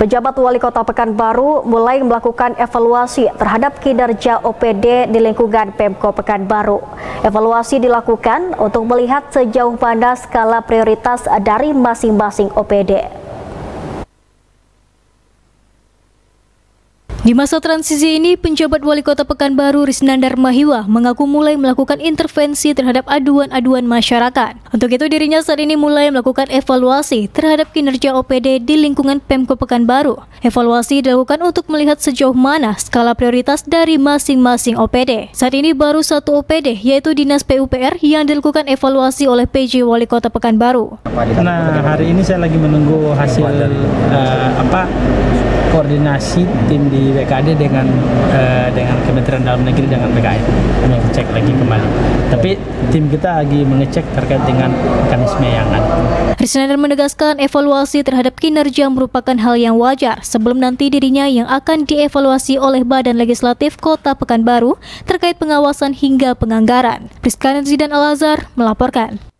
Pejabat Wali Kota Pekanbaru mulai melakukan evaluasi terhadap kinerja OPD di lingkungan Pemko Pekanbaru. Evaluasi dilakukan untuk melihat sejauh mana skala prioritas dari masing-masing OPD. Di masa transisi ini, penjabat Wali Kota Pekanbaru Risnandar Mahiwa mengaku mulai melakukan intervensi terhadap aduan-aduan masyarakat. Untuk itu dirinya saat ini mulai melakukan evaluasi terhadap kinerja OPD di lingkungan Pemko Pekanbaru. Evaluasi dilakukan untuk melihat sejauh mana skala prioritas dari masing-masing OPD. Saat ini baru satu OPD, yaitu Dinas PUPR yang dilakukan evaluasi oleh PJ Wali Kota Pekanbaru. Nah, hari ini saya lagi menunggu hasil koordinasi tim di BKD dengan Kementerian Dalam Negeri dengan BKN. Kami cek lagi kembali. Tapi tim kita lagi mengecek terkait dengan mekanisme yang ada. Risnandar menegaskan evaluasi terhadap kinerja merupakan hal yang wajar sebelum nanti dirinya yang akan dievaluasi oleh Badan Legislatif Kota Pekanbaru terkait pengawasan hingga penganggaran. Rizka Zidan Al-Azhar melaporkan.